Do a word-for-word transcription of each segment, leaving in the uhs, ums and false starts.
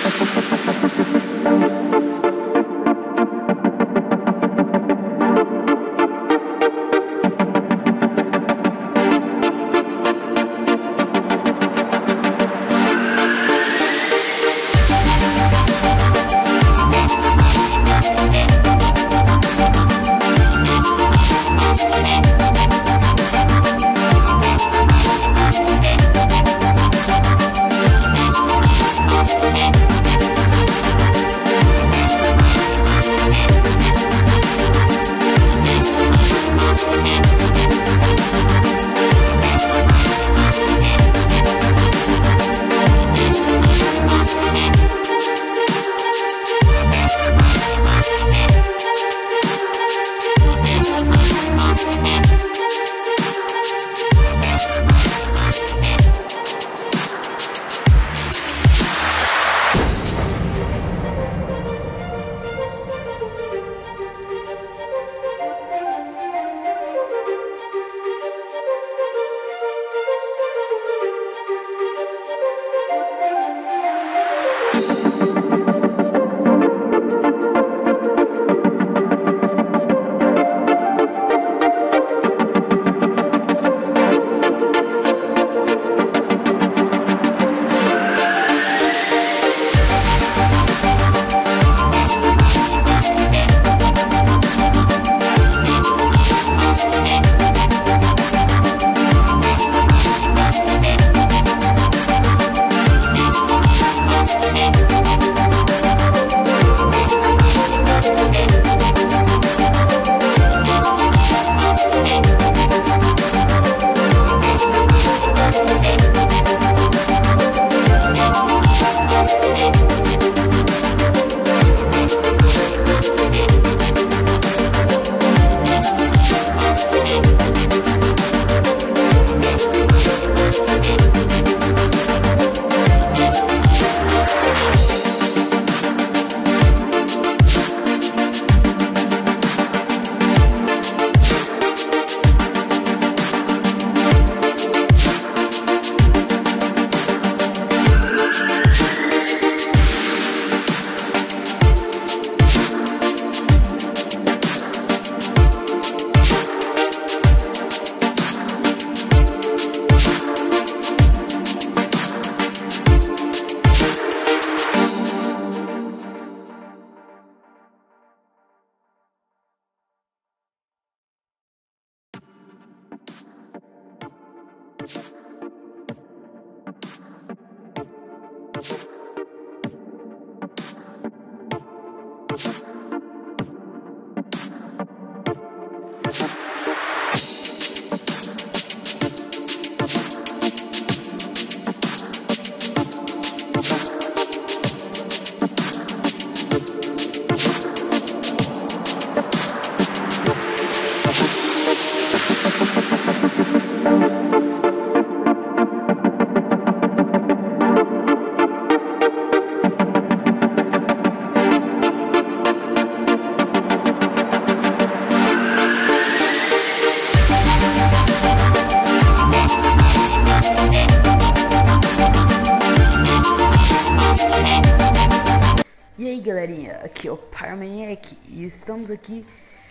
Galerinha, aqui é o Pyromaniac e estamos aqui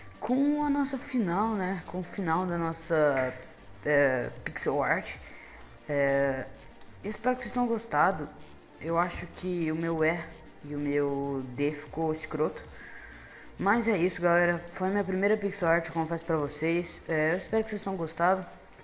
com a nossa final, né? Com o final da nossa é, pixel art. É, eu espero que vocês tenham gostado. Eu acho que o meu E e o meu D ficou escroto. Mas é isso, galera. Foi a minha primeira pixel art, eu confesso pra vocês. É, eu espero que vocês tenham gostado.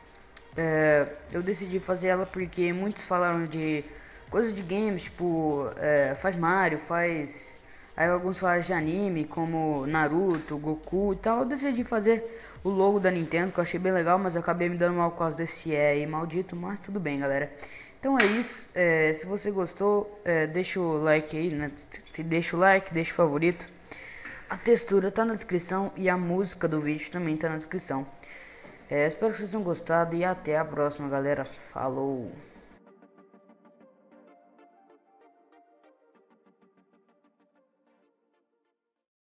É, eu decidi fazer ela porque muitos falaram de coisas de games, tipo, é, faz Mario, faz... Aí alguns falaram de anime, como Naruto, Goku e tal. Eu decidi fazer o logo da Nintendo, que eu achei bem legal, mas eu acabei me dando mal por causa desse E aí maldito, mas tudo bem, galera. Então é isso, é, se você gostou, é, deixa o like aí, né? Deixa o like, deixa o favorito. A textura tá na descrição e a música do vídeo também tá na descrição. É, espero que vocês tenham gostado e até a próxima, galera. Falou!